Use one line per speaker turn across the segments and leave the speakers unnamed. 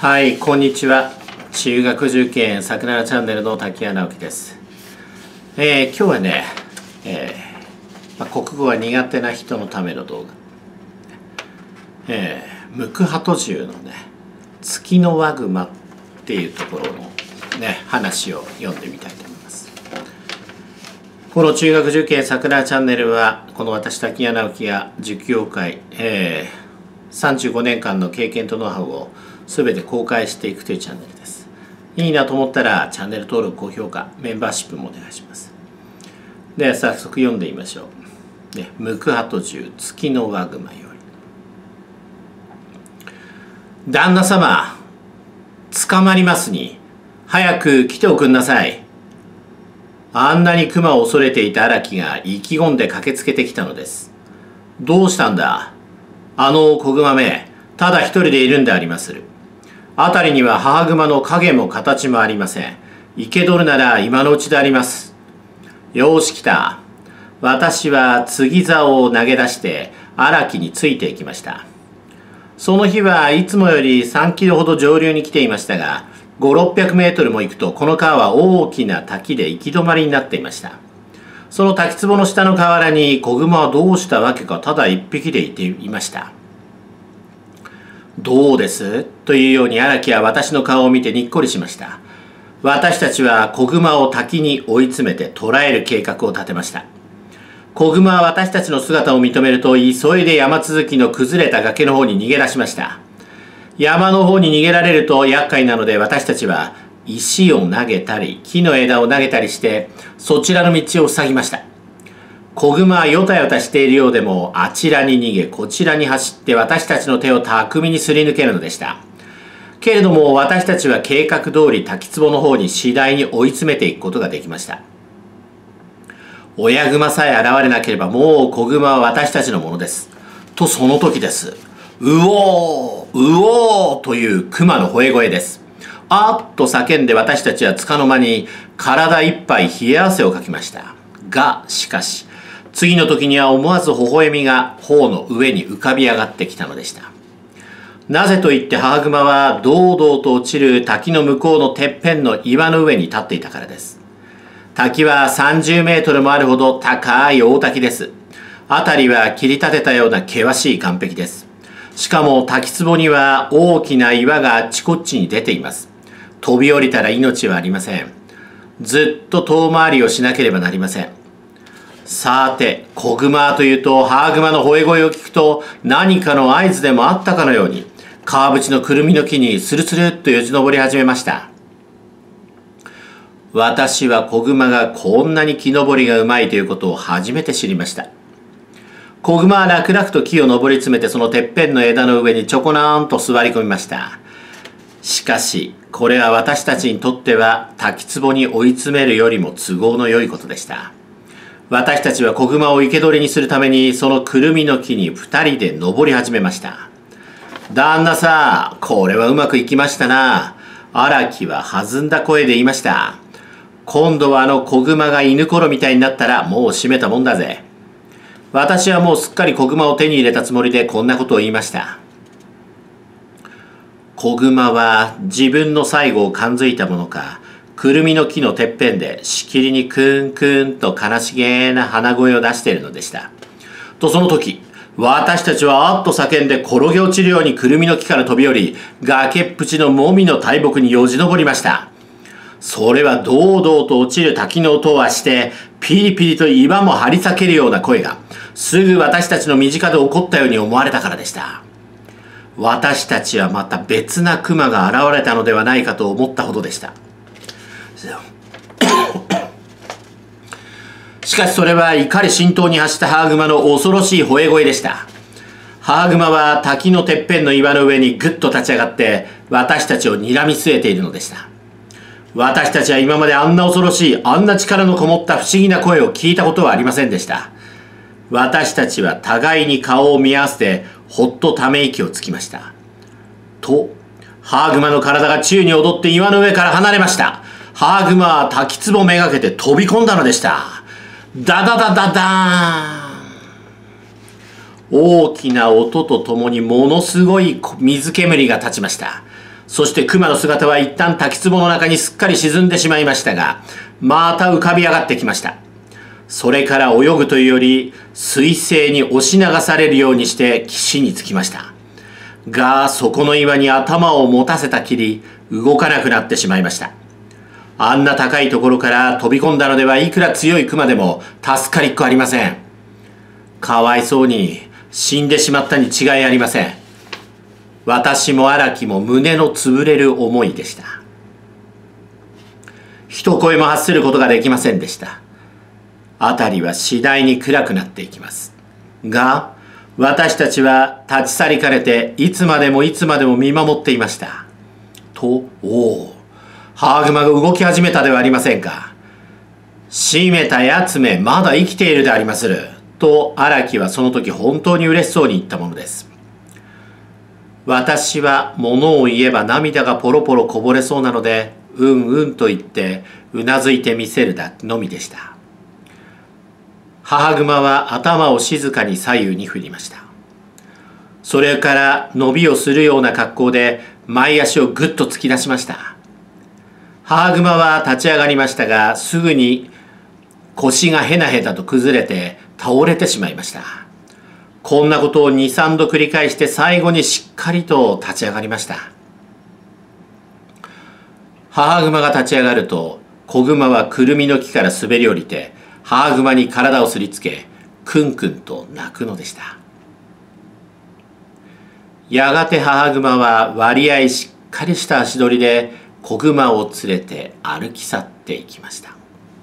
はい、こんにちは。中学受験さくららチャンネルの滝谷直樹です。今日はね、国語が苦手な人のための動画、ムクハト銃のね月のワグマっていうところのね話を読んでみたいと思います。この中学受験さくららチャンネルはこの私滝谷直樹が塾業界、35年間の経験とノウハウを全て公開していくというチャンネルです。いいなと思ったらチャンネル登録、高評価、メンバーシップもお願いします。では早速読んでみましょう。ね、ムクハト銃月のワグマより。旦那様、捕まりますに、早く来ておくんなさい。あんなに熊を恐れていた荒木が意気込んで駆けつけてきたのです。どうしたんだ、あの子熊め、ただ一人でいるんでありまする。辺りには母熊の影も形もありません。生け捕るなら今のうちであります。よーし来た。私は継ぎ竿を投げ出して荒木についていきました。その日はいつもより3キロほど上流に来ていましたが、5、600メートルも行くとこの川は大きな滝で行き止まりになっていました。その滝壺の下の河原に子熊はどうしたわけかただ一匹でいていました。どうですというように荒木は私の顔を見てにっこりしました。私たちは子熊を滝に追い詰めて捕らえる計画を立てました。子熊は私たちの姿を認めると急いで山続きの崩れた崖の方に逃げ出しました。山の方に逃げられると厄介なので私たちは石を投げたり木の枝を投げたりしてそちらの道を塞ぎました。子熊はよたよたしているようでもあちらに逃げこちらに走って私たちの手を巧みにすり抜けるのでした。けれども私たちは計画通り滝壺の方に次第に追い詰めていくことができました。親熊さえ現れなければもう子熊は私たちのものです。とその時です。うおーうおーという熊の吠え声です。あっと叫んで私たちはつかの間に体いっぱい冷え汗をかきました。がしかし次の時には思わず微笑みが頬の上に浮かび上がってきたのでした。なぜと言って母熊は堂々と落ちる滝の向こうのてっぺんの岩の上に立っていたからです。滝は30メートルもあるほど高い大滝です。辺りは切り立てたような険しい岸壁です。しかも滝壺には大きな岩があっちこっちに出ています。飛び降りたら命はありません。ずっと遠回りをしなければなりません。さて、子熊というと母熊の吠え声を聞くと何かの合図でもあったかのように川淵のくるみの木にスルスルっとよじ登り始めました。私は子熊がこんなに木登りがうまいということを初めて知りました。子熊は楽々と木を登り詰めてそのてっぺんの枝の上にちょこなーんと座り込みました。しかしこれは私たちにとっては滝壺に追い詰めるよりも都合の良いことでした。私たちは子熊を生け捕りにするためにそのくるみの木に2人で登り始めました。旦那さん、これはうまくいきましたな。荒木は弾んだ声で言いました。今度はあの子熊が犬ころみたいになったらもう閉めたもんだぜ。私はもうすっかり子熊を手に入れたつもりでこんなことを言いました。子熊は自分の最後を感づいたものか、くるみの木のてっぺんでしきりにクンクンと悲しげな鼻声を出しているのでした。とその時、私たちはあっと叫んで転げ落ちるようにくるみの木から飛び降り、崖っぷちのもみの大木によじ登りました。それは堂々と落ちる滝の音はして、ピリピリと岩も張り裂けるような声が、すぐ私たちの身近で起こったように思われたからでした。私たちはまた別な熊が現れたのではないかと思ったほどでした。しかしそれは怒り心頭に発した母熊の恐ろしい吠え声でした。母熊は滝のてっぺんの岩の上にぐっと立ち上がって私たちを睨み据えているのでした。私たちは今まであんな恐ろしい、あんな力のこもった不思議な声を聞いたことはありませんでした。私たちは互いに顔を見合わせてほっとため息をつきました。と、母熊の体が宙に踊って岩の上から離れました。母熊は滝壺めがけて飛び込んだのでした。ダダダダダーン。大きな音とともにものすごい水煙が立ちました。 そして熊の姿は一旦滝壺の中にすっかり沈んでしまいましたが、また浮かび上がってきました。それから泳ぐというより、水星に押し流されるようにして岸に着きました。が、そこの岩に頭を持たせたきり、動かなくなってしまいました。あんな高いところから飛び込んだのではいくら強い熊でも助かりっこありません。かわいそうに死んでしまったに違いありません。私も荒木も胸の潰れる思いでした。一声も発することができませんでした。辺りは次第に暗くなっていきます。が、私たちは立ち去りかねていつまでもいつまでも見守っていました。と、ハーグマが動き始めたではありませんか。しめたやつめ、まだ生きているでありまする。と荒木はその時本当に嬉しそうに言ったものです。私は物を言えば涙がポロポロこぼれそうなので、うんうんと言ってうなずいてみせるのみでした。母熊は頭を静かに左右に振りました。それから伸びをするような格好で前足をぐっと突き出しました。母熊は立ち上がりましたが、すぐに腰がへなへなと崩れて倒れてしまいました。こんなことを2、3度繰り返して最後にしっかりと立ち上がりました。母熊が立ち上がると、子熊はくるみの木から滑り降りて、母熊に体をすりつけ、くんくんと泣くのでした。やがて母熊は割合しっかりした足取りで子熊を連れて歩き去っていきました。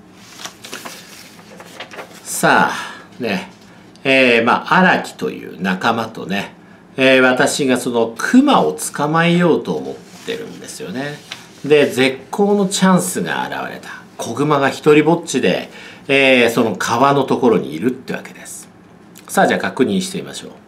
さあね、荒木という仲間とね、私がその熊を捕まえようと思ってるんですよね。で、絶好のチャンスが現れた。子熊が一人ぼっちで、その川のところにいるってわけです。さあ、じゃあ確認してみましょう。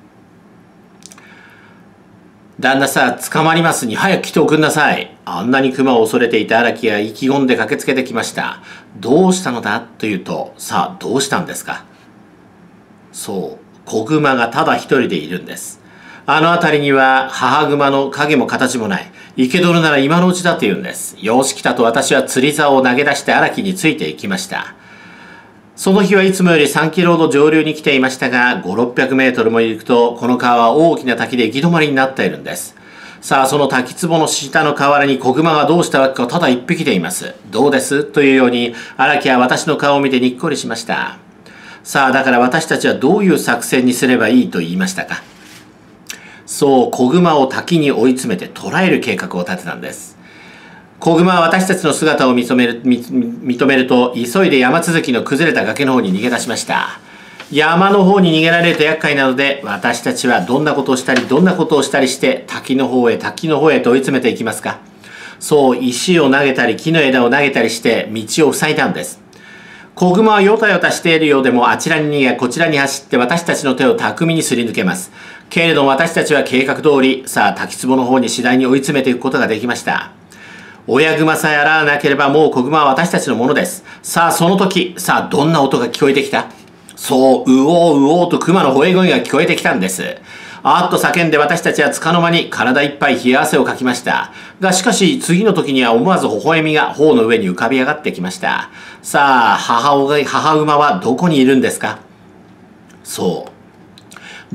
旦那さん、捕まりますに早く来ておくんなさい。あんなに熊を恐れていた荒木が意気込んで駆けつけてきました。どうしたのだというと、さあ、どうしたんですか。そう、子熊がただ一人でいるんです。あの辺りには母熊の影も形もない。生け捕るなら今のうちだと言うんです。よし来たと私は釣り竿を投げ出して荒木についていきました。その日はいつもより3キロほど上流に来ていましたが、5、600メートルも行くと、この川は大きな滝で行き止まりになっているんです。さあ、その滝壺の下の河原に子熊がどうしたわけかただ一匹でいます。どうですというように、荒木は私の顔を見てにっこりしました。さあ、だから私たちはどういう作戦にすればいいと言いましたか。そう、子熊を滝に追い詰めて捕らえる計画を立てたんです。子熊は私たちの姿を認めると、急いで山続きの崩れた崖の方に逃げ出しました。山の方に逃げられると厄介なので、私たちはどんなことをしたりして滝の方へと追い詰めていきますか。そう、石を投げたり木の枝を投げたりして道を塞いだんです。子熊はよたよたしているようでも、あちらに逃げこちらに走って私たちの手を巧みにすり抜けます。けれども私たちは計画通り、さあ滝壺の方に次第に追い詰めていくことができました。親熊さえ洗わなければもう子熊は私たちのものです。さあその時、さあどんな音が聞こえてきた。そう、うおううおうと熊の吠え声が聞こえてきたんです。あっと叫んで私たちはつかの間に体いっぱい冷や汗をかきました。がしかし次の時には思わず微笑みが頬の上に浮かび上がってきました。さあ母馬はどこにいるんですか。そう、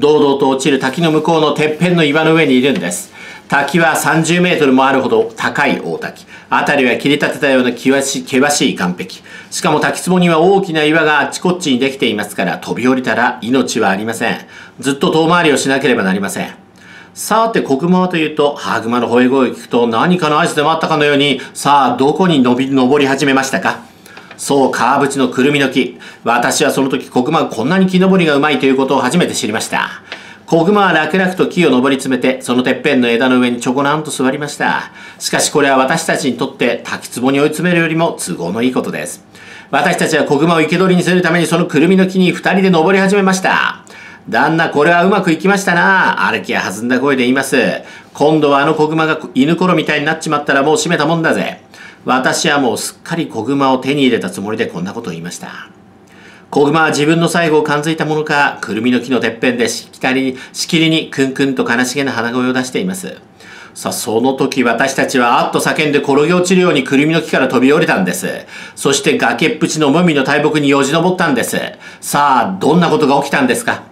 堂々と落ちる滝の向こうのてっぺんの岩の上にいるんです。滝は30メートルもあるほど高い大滝。辺りは切り立てたような険しい岩壁。しかも滝壺には大きな岩があっちこっちにできていますから、飛び降りたら命はありません。ずっと遠回りをしなければなりません。さて、子熊はというと、母熊の吠え声を聞くと何かの合図でもあったかのように、さあ、どこに登り始めましたか。そう、川淵のくるみの木。私はその時、子熊がこんなに木登りがうまいということを初めて知りました。子熊は楽々と木を登り詰めて、そのてっぺんの枝の上にちょこなんと座りました。しかしこれは私たちにとって滝壺に追い詰めるよりも都合のいいことです。私たちは子熊を生け捕りにするためにそのくるみの木に二人で登り始めました。旦那、これはうまくいきましたな。歩きや弾んだ声で言います。今度はあの子熊が犬ころみたいになっちまったらもう閉めたもんだぜ。私はもうすっかり子熊を手に入れたつもりでこんなことを言いました。 子熊は自分の最後を感づいたものか、くるみの木のてっぺんでしきりにクンクンと悲しげな鼻声を出しています。さあ、その時私たちはあっと叫んで転げ落ちるようにくるみの木から飛び降りたんです。そして崖っぷちのもみの大木によじ登ったんです。さあ、どんなことが起きたんですか？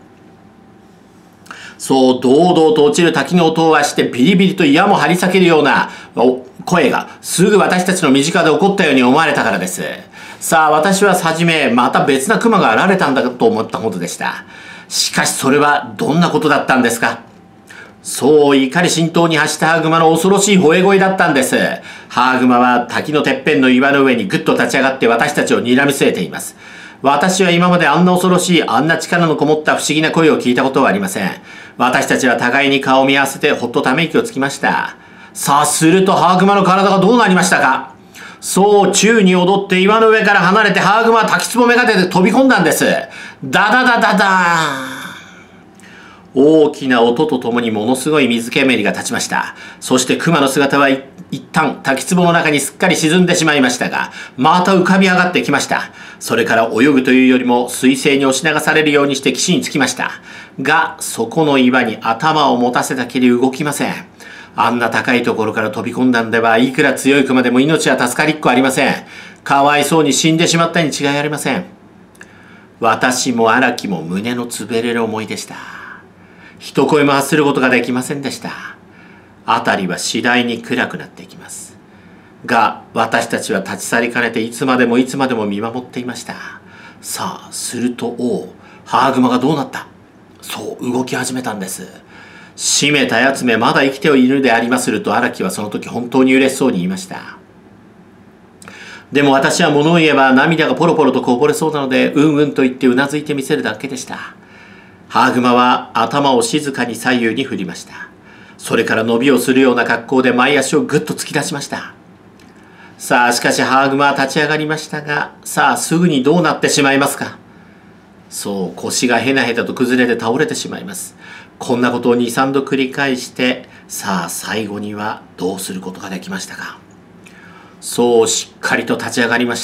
そう、堂々と落ちる滝の音をしてビリビリと矢も張り裂けるような声がすぐ私たちの身近で起こったように思われたからです。さあ、私ははじめまた別な熊が現れたんだと思ったほどでした。しかしそれはどんなことだったんですか？そう、怒り心頭に発したハーグマの恐ろしい吠え声だったんです。ハーグマは滝のてっぺんの岩の上にぐっと立ち上がって私たちを睨み据えています。私は今まであんな恐ろしい、あんな力のこもった不思議な声を聞いたことはありません。私たちは互いに顔を見合わせてほっとため息をつきました。さあ、するとハーグマの体がどうなりましたか？そう、宙に踊って岩の上から離れてハーグマは滝壺めがけて飛び込んだんです。ダダダダダーン。大きな音とともにものすごい水煙が立ちました。そして熊の姿は一旦滝壺の中にすっかり沈んでしまいましたが、また浮かび上がってきました。それから泳ぐというよりも水星に押し流されるようにして岸につきました。が、そこの岩に頭を持たせたきり動きません。あんな高いところから飛び込んだんでは、いくら強い熊でも命は助かりっこありません。かわいそうに死んでしまったに違いありません。私も荒木も胸の潰れる思いでした。一声も発することができませんでした。辺りは次第に暗くなっていきます。が、私たちは立ち去りかねていつまでも見守っていました。さあ、するとハーグマがどうなった？そう、動き始めたんです。閉めたやつめ、まだ生きているでありますると荒木はその時本当に嬉しそうに言いました。でも私は物を言えば涙がポロポロとこぼれそうなので、うんうんと言ってうなずいてみせるだけでした。ハーグマは頭を静かに左右に振りました。それから伸びをするような格好で前足をぐっと突き出しました。さあ、しかしハーグマは立ち上がりましたが、さあ、すぐにどうなってしまいますか？そう、腰がへなへたと崩れて倒れてしまいます。こんなことを2、3度繰り返して、さあ、最後にはどうすることができましたか？そう、しっかりと立ち上がりました。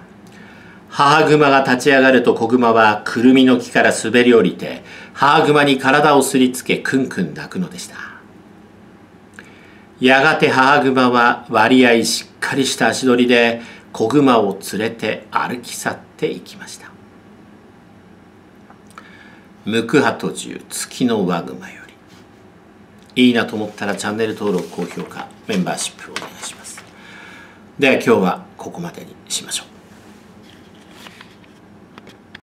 ハーグマが立ち上がると子グマはくるみの木から滑り降りて、ハーグマに体をすりつけクンクン鳴くのでした。やがてハーグマは割合しっかりした足取りで子グマを連れて歩き去っていきました。ムクハトジュ月のワグマより。いいなと思ったらチャンネル登録、高評価、メンバーシップをお願いします。では今日はここまでにしましょう。